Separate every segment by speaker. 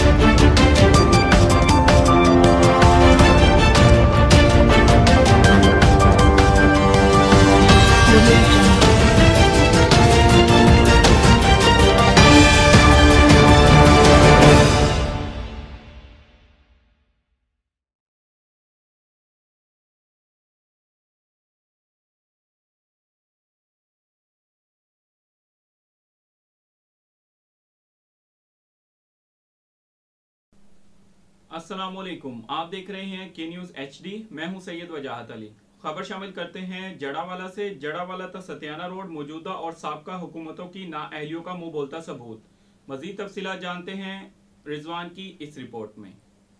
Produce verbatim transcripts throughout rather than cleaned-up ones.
Speaker 1: السلام علیکم، آپ دیکھ رہے ہیں کے نیوز ایچ ڈی۔ میں ہوں سید وجاہت علی۔ خبر شامل کرتے ہیں جڑا والا سے۔ جڑا والا تا ستیانہ روڈ موجودہ اور سابقہ حکومتوں کی نااہلیوں کا منہ بولتا ثبوت۔ مزید تفصیلات جانتے ہیں رضوان کی اس رپورٹ میں۔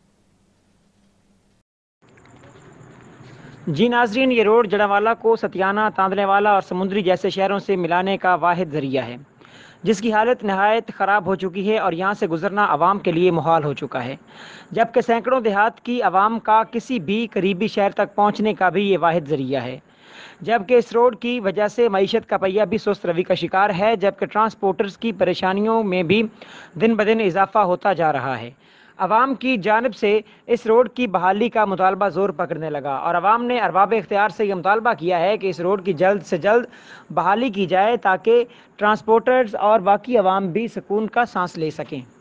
Speaker 2: جی ناظرین، یہ روڈ جڑاوالا کو ستیانہ، تاندلے والا اور سمندری جیسے شہروں سے ملانے کا واحد ذریعہ ہے، جس کی حالت نہایت خراب ہو چکی ہے اور یہاں سے گزرنا عوام کے لیے محال ہو چکا ہے، جبکہ سینکڑوں دیہات کی عوام کا کسی بھی قریبی شہر تک پہنچنے کا بھی یہ واحد ذریعہ ہے، جبکہ اس روڈ کی وجہ سے معیشت کا پہیہ بھی سست روی کا شکار ہے، جبکہ ٹرانسپورٹرز کی پریشانیوں میں بھی دن بدن اضافہ ہوتا جا رہا ہے۔ عوام کی جانب سے اس روڈ کی بحالی کا مطالبہ زور پکڑنے لگا اور عوام نے ارباب اختیار سے یہ مطالبہ کیا ہے کہ اس روڈ کی جلد سے جلد بحالی کی جائے تاکہ ٹرانسپورٹرز اور باقی عوام بھی سکون کا سانس لے سکیں۔